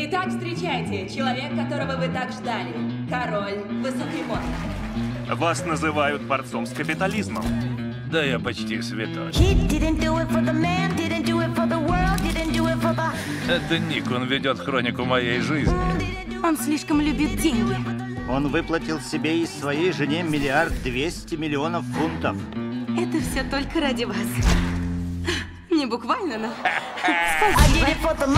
Итак, встречайте, человек, которого вы так ждали. Король высокий мод. Вас называют борцом с капитализмом. Да я почти святой. Это Ник, он ведет хронику моей жизни. Он слишком любит деньги. Он выплатил себе и своей жене 1 200 000 000 фунтов. Это все только ради вас. Не буквально, но... Спасибо.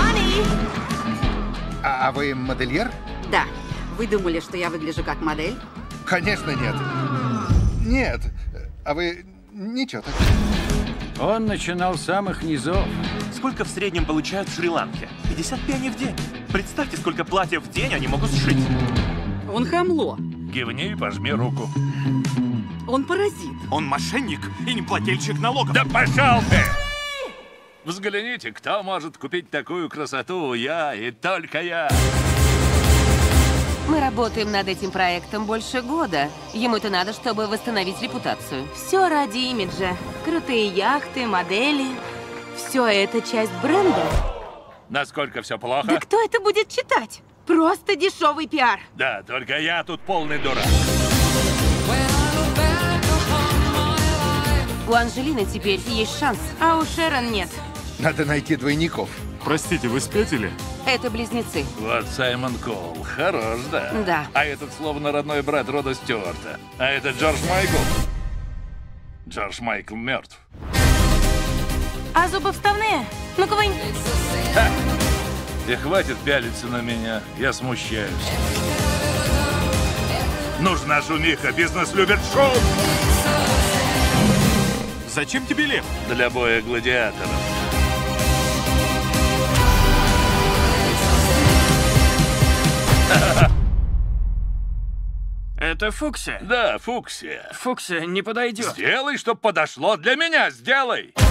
А вы модельер? Да. Вы думали, что я выгляжу как модель? Конечно, нет. Нет. А вы... Ничего так. Он начинал с самых низов. Сколько в среднем получают в Шри-Ланке? 50 пенни в день. Представьте, сколько платьев в день они могут сшить. Он хамло. Кивни и пожми руку. Он паразит. Он мошенник и неплательщик налогов. Да пошел ты! Взгляните, кто может купить такую красоту? Я и только я. Мы работаем над этим проектом больше года. Ему это надо, чтобы восстановить репутацию. Все ради имиджа. Крутые яхты, модели. Все это часть бренда. Насколько все плохо? Да кто это будет читать? Просто дешевый пиар. Да, только я тут полный дурак. У Анжелины теперь есть шанс. А у Шерон нет. Надо найти двойников. Простите, вы спятили? Это близнецы. Вот Саймон Коул. Хорош, да? Да. А этот словно родной брат Рода Стюарта. А это Джордж Майкл. Джордж Майкл мертв. А зубы вставные? Ну-ка вынь. И хватит пялиться на меня. Я смущаюсь. Нужна шумиха. Бизнес любит шум. Зачем тебе лев? Для боя гладиаторов. Это Фуксия. Да, Фуксия. Фуксия не подойдет. Сделай, чтоб подошло для меня. Сделай.